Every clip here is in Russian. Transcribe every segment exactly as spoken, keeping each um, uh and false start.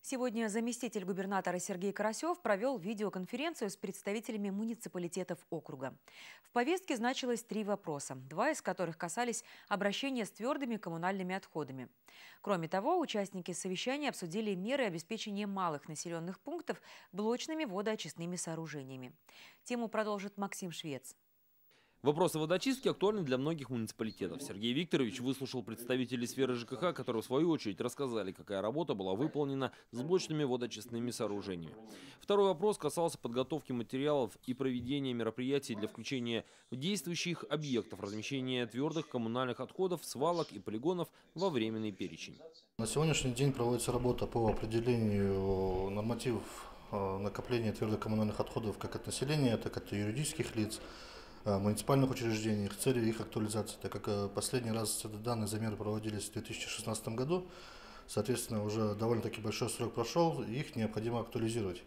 Сегодня заместитель губернатора Сергей Карасев провел видеоконференцию с представителями муниципалитетов округа. В повестке значилось три вопроса, два из которых касались обращения с твердыми коммунальными отходами. Кроме того, участники совещания обсудили меры обеспечения малых населенных пунктов блочными водоочистными сооружениями. Тему продолжит Максим Швец. Вопросы водочистки актуальны для многих муниципалитетов. Сергей Викторович выслушал представителей сферы ЖКХ, которые в свою очередь рассказали, какая работа была выполнена с блочными водоочистными сооружениями. Второй вопрос касался подготовки материалов и проведения мероприятий для включения в действующих объектов размещения твердых коммунальных отходов, свалок и полигонов во временный перечень. На сегодняшний день проводится работа по определению нормативов накопления твердых коммунальных отходов как от населения, так и от юридических лиц, муниципальных учреждений, в цели их актуализации, так как последний раз данные замеры проводились в две тысячи шестнадцатом году, соответственно, уже довольно-таки большой срок прошел, и их необходимо актуализировать.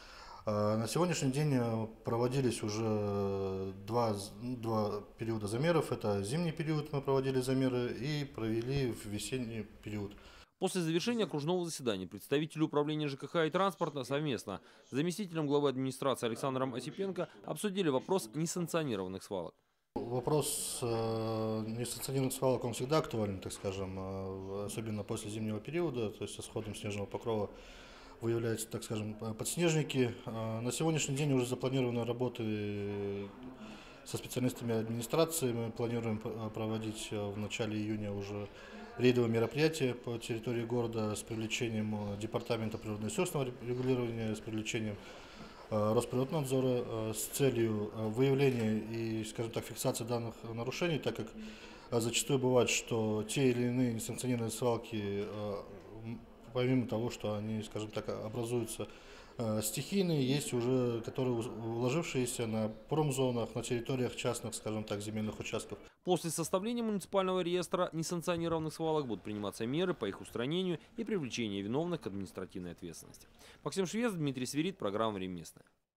На сегодняшний день проводились уже два, два периода замеров, это зимний период мы проводили замеры и провели в весенний период. После завершения окружного заседания представители управления ЖКХ и транспорта совместно с заместителем главы администрации Александром Осипенко обсудили вопрос несанкционированных свалок. Вопрос э, несанкционированных свалок, он всегда актуален, так скажем, э, особенно после зимнего периода, то есть со сходом снежного покрова выявляются, так скажем, подснежники. Э, на сегодняшний день уже запланированы работы со специалистами администрации. Мы планируем проводить в начале июня уже рейдовые мероприятия по территории города с привлечением департамента природно-ресурсного регулирования, с привлечением Росприроднадзора с целью выявления и, скажем так, фиксации данных нарушений, так как зачастую бывает, что те или иные несанкционированные свалки, помимо того, что они, скажем так, образуются стихийные, есть уже, которые уложившиеся на промзонах, на территориях частных, скажем так, земельных участков. После составления муниципального реестра несанкционированных свалок будут приниматься меры по их устранению и привлечению виновных к административной ответственности. Максим Швец, Дмитрий Свирид, программа «Время местное».